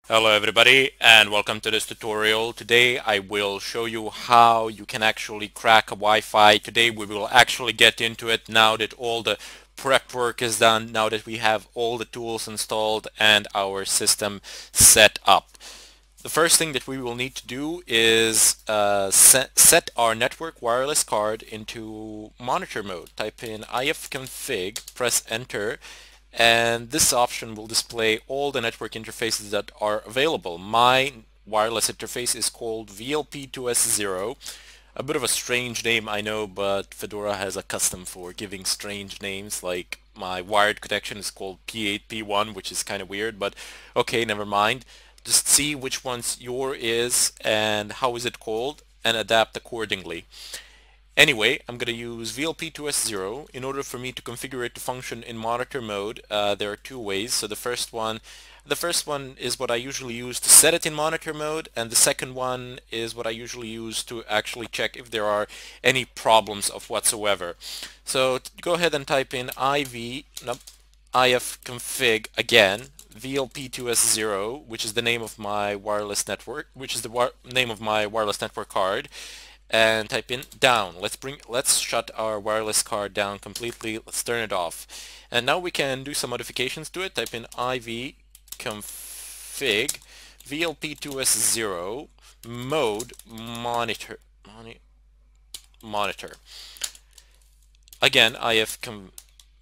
Hello everybody and welcome to this tutorial. Today I will show you how you can actually crack a Wi-Fi. Today we will actually get into it now that all the prep work is done, now that we have all the tools installed and our system set up. The first thing that we will need to do is set our network wireless card into monitor mode. Type in ifconfig, press enter, and this option will display all the network interfaces that are available. My wireless interface is called VLP2S0. A bit of a strange name, I know, but Fedora has a custom for giving strange names. Like my wired connection is called P8P1, which is kind of weird, but okay, never mind. Just see which one's your is and how is it called and adapt accordingly. Anyway, I'm going to use VLP2S0. In order for me to configure it to function in monitor mode, there are two ways. So the first one is what I usually use to set it in monitor mode, and the second one is what I usually use to actually check if there are any problems of whatsoever. So go ahead and type in ifconfig again, VLP2S0, which is the name of my wireless network, which is the name of my wireless network card, and type in down. Let's shut our wireless card down completely. Let's turn it off. And now we can do some modifications to it. Type in ivconfig VLP2S0 mode monitor. Again, ifconfig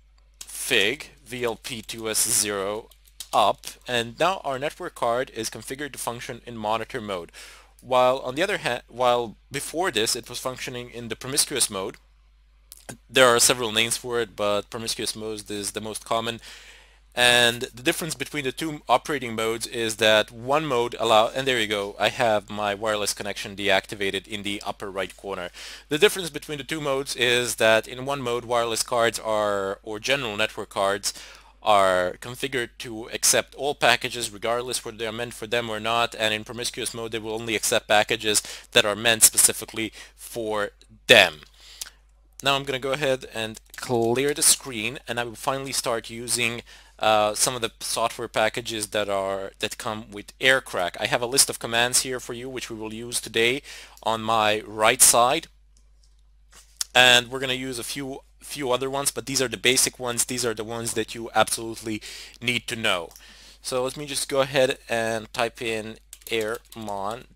VLP2S0 up, and now our network card is configured to function in monitor mode. While on the other hand, while before this it was functioning in the promiscuous mode. There are several names for it, but promiscuous mode is the most common. And the difference between the two operating modes is that one mode and there you go, I have my wireless connection deactivated in the upper right corner. The difference between the two modes is that in one mode wireless cards or general network cards are configured to accept all packages regardless whether they are meant for them or not, and in promiscuous mode they will only accept packages that are meant specifically for them. Now I'm going to go ahead and clear the screen, and I will finally start using some of the software packages that come with Aircrack. I have a list of commands here for you which we will use today on my right side, and we're going to use a few other ones, but these are the basic ones. These are the ones that you absolutely need to know. So let me just go ahead and type in airmon-ng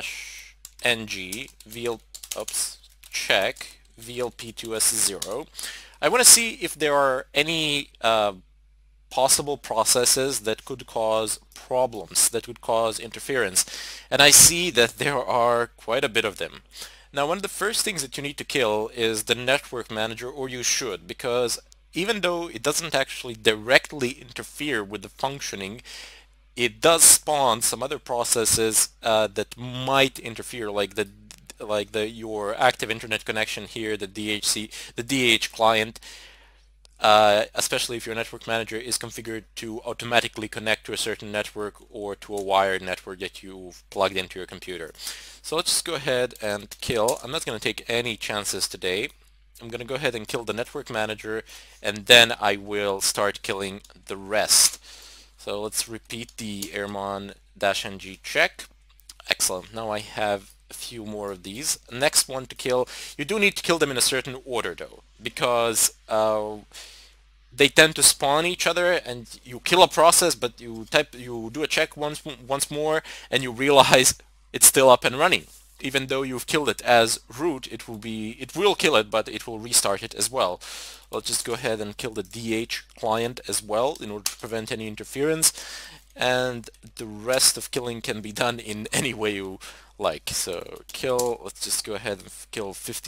check VLP2S0. I want to see if there are any possible processes that could cause problems, that could cause interference. And I see that there are quite a bit of them. Now, one of the first things that you need to kill is the network manager, or you should, because even though it doesn't actually directly interfere with the functioning, it does spawn some other processes that might interfere, like your active internet connection here, the DH client, especially if your network manager is configured to automatically connect to a certain network or to a wired network that you've plugged into your computer. So let's just go ahead and kill. I'm not going to take any chances today. I'm going to go ahead and kill the network manager, and then I will start killing the rest. So let's repeat the airmon-ng check. Excellent. Now I have a few more of these. Next one to kill. You do need to kill them in a certain order though, because they tend to spawn each other, and you kill a process, but you do a check once more, and you realize it's still up and running. Even though you've killed it as root, it will kill it, but it will restart it as well. Let's just go ahead and kill the DH client as well in order to prevent any interference, and the rest of killing can be done in any way you like. So let's just go ahead and kill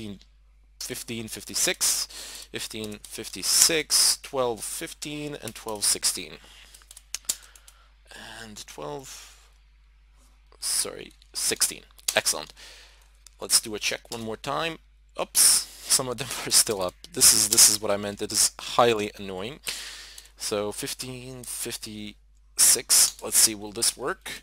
1556, 1556, 1215, and 1216. And 16. Excellent. Let's do a check one more time. Oops, some of them are still up. This is what I meant. It is highly annoying. So 1556. Let's see, will this work?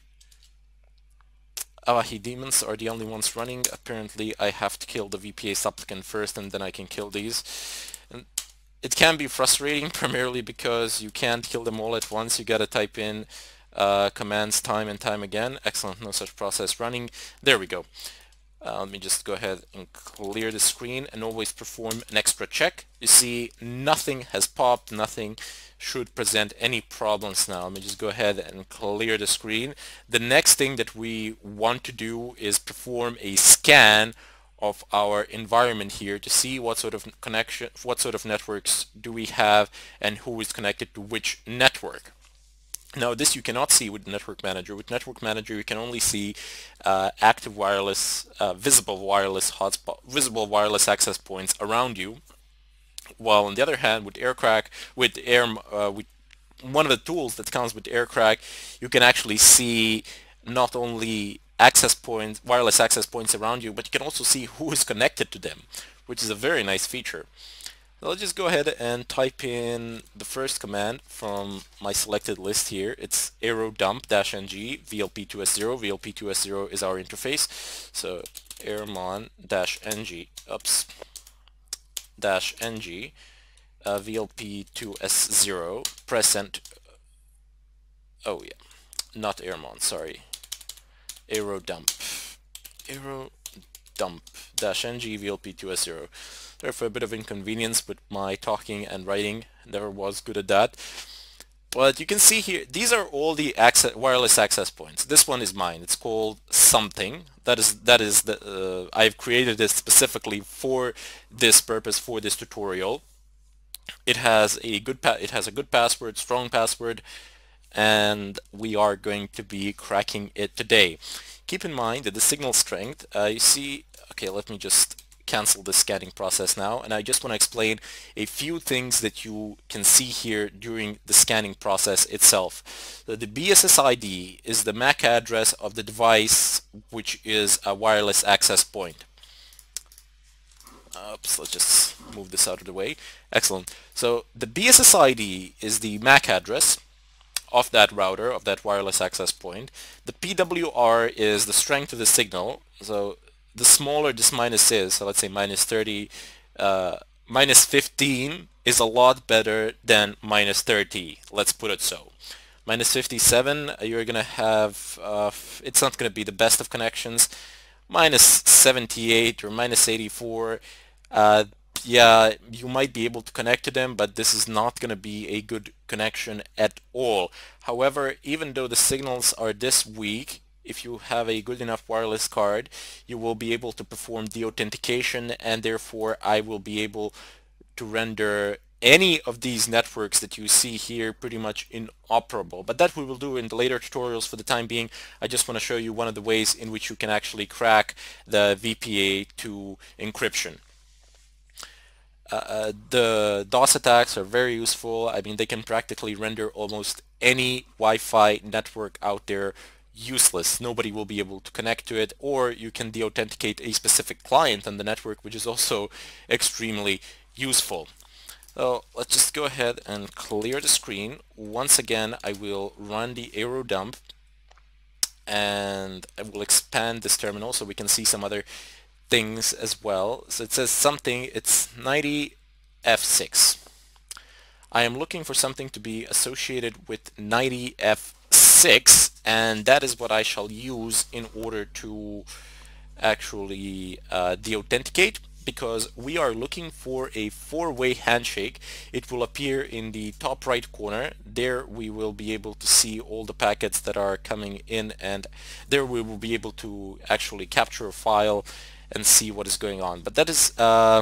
Awahi demons are the only ones running. Apparently I have to kill the VPA supplicant first, and then I can kill these. And it can be frustrating, primarily because you can't kill them all at once. You gotta type in commands time and time again. Excellent, no such process running. There we go. Let me just go ahead and clear the screen and always perform an extra check. You see nothing has popped, nothing should present any problems now. Let me just go ahead and clear the screen. The next thing that we want to do is perform a scan of our environment here to see what sort of connection, what sort of networks do we have and who is connected to which network. Now this you cannot see with Network Manager. With Network Manager you can only see active wireless, visible wireless hotspot, visible wireless access points around you. While on the other hand, with Aircrack, with one of the tools that comes with Aircrack, you can actually see not only access points, wireless access points around you, but you can also see who is connected to them, which is a very nice feature. So I'll just go ahead and type in the first command from my selected list here. It's aerodump-ng vlp2s0. vlp2s0 is our interface. So airmon-ng, oops, -ng vlp2s0, press enter. Oh yeah, not airmon, sorry. aerodump-ng vlp2s0. Sorry for a bit of inconvenience with my talking and writing. Never was good at that. But you can see here, these are all the wireless access points. This one is mine. It's called something. That is the I've created it specifically for this purpose, for this tutorial. It has a good password, strong password, and we are going to be cracking it today. Keep in mind that the signal strength, you see, okay, let me just cancel the scanning process now, and I just want to explain a few things that you can see here during the scanning process itself. So the BSSID is the MAC address of the device, which is a wireless access point. Oops, let's just move this out of the way. Excellent. So the BSSID is the MAC address of that router, of that wireless access point. The PWR is the strength of the signal. So the smaller this minus is, so let's say minus 30, minus 15 is a lot better than minus 30, let's put it so. Minus 57, you're going to have, it's not going to be the best of connections. Minus 78 or minus 84, yeah, you might be able to connect to them, but this is not going to be a good connection at all. However, even though the signals are this weak, if you have a good enough wireless card, you will be able to perform the authentication, and therefore I will be able to render any of these networks that you see here pretty much inoperable. But that we will do in the later tutorials. For the time being, I just want to show you one of the ways in which you can actually crack the VPA2 encryption. The DOS attacks are very useful. I mean, they can practically render almost any Wi-Fi network out there useless. Nobody will be able to connect to it, or you can deauthenticate a specific client on the network, which is also extremely useful. So let's just go ahead and clear the screen. Once again, I will run the aerodump, and I will expand this terminal so we can see some other things as well. So it says something, it's 90F6. I am looking for something to be associated with 90F6, and that is what I shall use in order to actually deauthenticate, because we are looking for a four-way handshake. It will appear in the top right corner. There we will be able to see all the packets that are coming in, and there we will be able to actually capture a file and see what is going on. But that is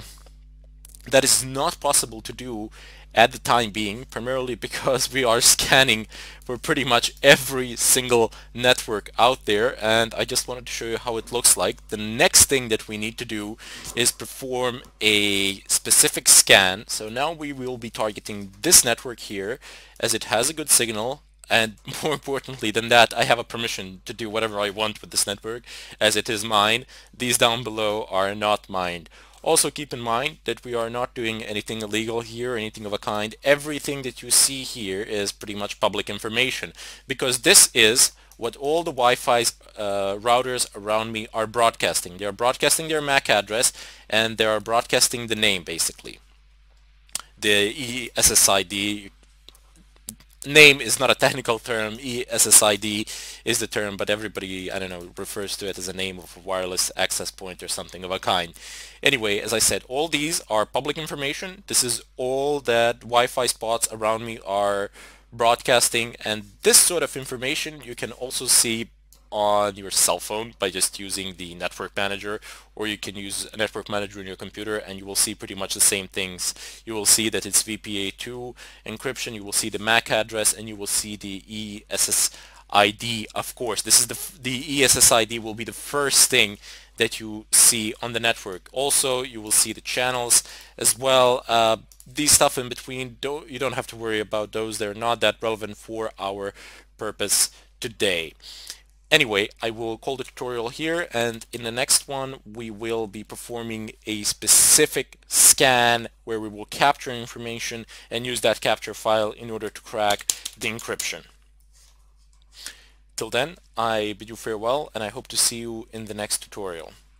not possible to do at the time being, primarily because we are scanning for pretty much every single network out there, and I just wanted to show you how it looks like. The next thing that we need to do is perform a specific scan. So now we will be targeting this network here, as it has a good signal, and more importantly than that, I have a permission to do whatever I want with this network, as it is mine. These down below are not mine. Also keep in mind that we are not doing anything illegal here, anything of a kind. Everything that you see here is pretty much public information, because this is what all the Wi-Fi routers around me are broadcasting. They are broadcasting their MAC address, and they are broadcasting the name, basically. The SSID, name is not a technical term. ESSID is the term, but everybody, I don't know, refers to it as a name of a wireless access point or something of a kind. Anyway, as I said, all these are public information. This is all that Wi-Fi spots around me are broadcasting, and this sort of information you can also see on your cell phone by just using the network manager, or you can use a network manager in your computer and you will see pretty much the same things. You will see that it's VPA2 encryption, you will see the MAC address, and you will see the ESSID. Of course, this is the ESSID will be the first thing that you see on the network. Also, you will see the channels as well. These stuff in between, you don't have to worry about those. They're not that relevant for our purpose today. Anyway, I will call the tutorial here, and in the next one we will be performing a specific scan where we will capture information and use that capture file in order to crack the encryption. Till then, I bid you farewell, and I hope to see you in the next tutorial.